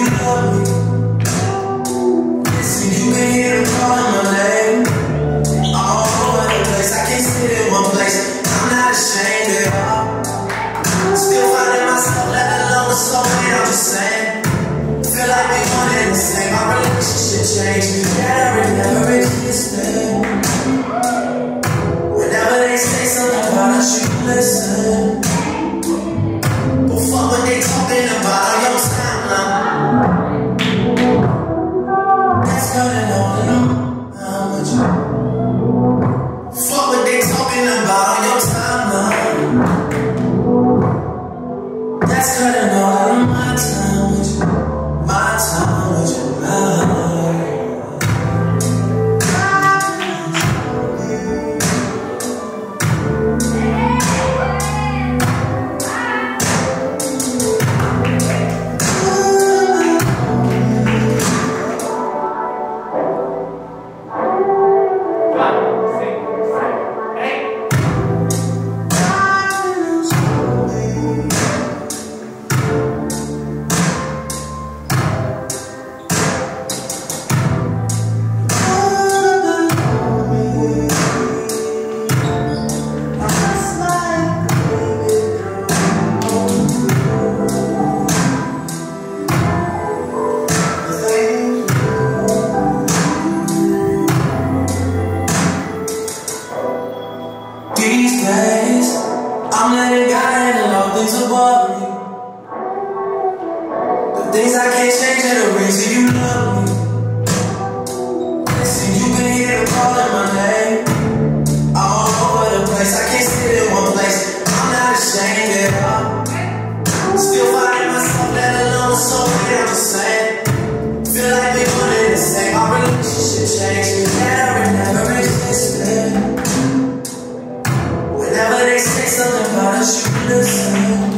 love me. Listen, you can hear them calling my name all over the place. I can't sit in one place. I'm not ashamed at all. Still finding myself left alone with so many. I'm just saying, feel like we one and the same. Our relationship changed. Yeah, it never existed. Whenever they say something about us, you listen. But fuck what they talking about on your timeline. That's cutting all in them. How much? Fuck what they talking about on your timeline. That's cutting all in my time with you. My time with you. These days, I'm letting God handle all things above me. The things I can't change are the reason you love me. Listen, you can hear them calling my name all over the place. I can't sit in one place. I'm not ashamed at all. Still finding myself let alone so many. I'm just saying, feel like we one and the same. Our relationship changed. Yeah, it never existed. Whenever they say something about us, you listen.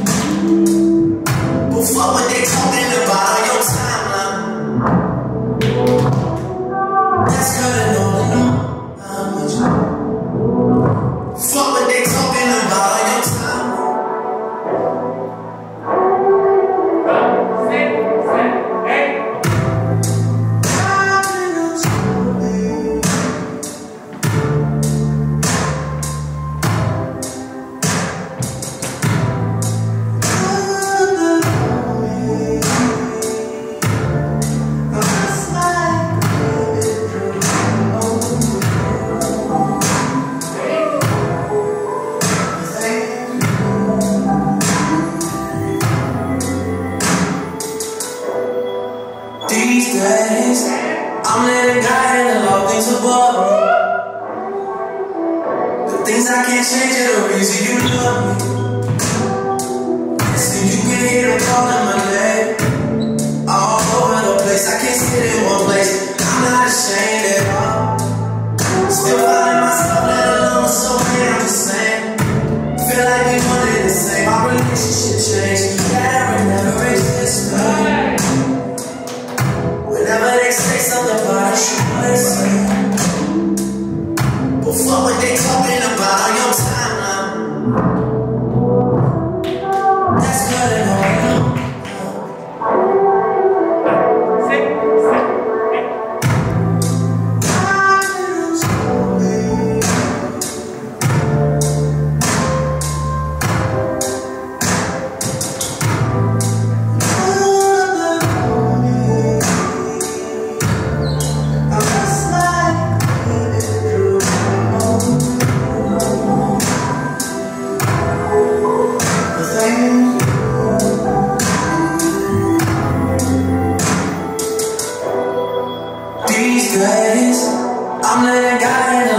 But fuck what they talking about on your timeline. That's cutting all in them. How much? Fuck what they talking about on your timeline. These days, I'm letting God handle all things above me. The things I can't change are the reason you love me. Listen, you can hear them calling my name all over the place. I can't sit in one place. I'm not ashamed at all. Still finding myself let alone so many. I'm just saying, feel like we one and the same. Our relationship changed. Yeah, it never existed. Whenever they say something about us, you listen. But fuck what they talking about on your timeline. That's cutting all in them. These days, I'm letting God handle